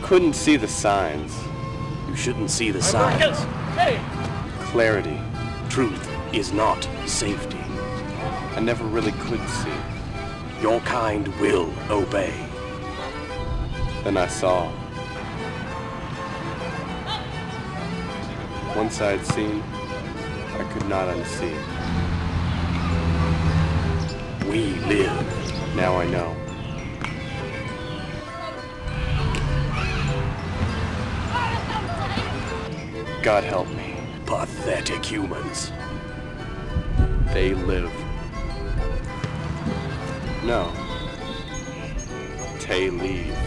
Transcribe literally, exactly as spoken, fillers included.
couldn't see the signs. You shouldn't see the signs. Hey! Clarity. Truth is not safety. I never really could see. Your kind will obey. Then I saw. Once I had seen, I could not unsee. We live. Now I know. God help me. Pathetic humans. They live. No. TeyLiv.